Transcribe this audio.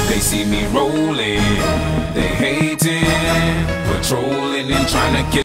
They see me rolling, they hating, patrolling and trying to get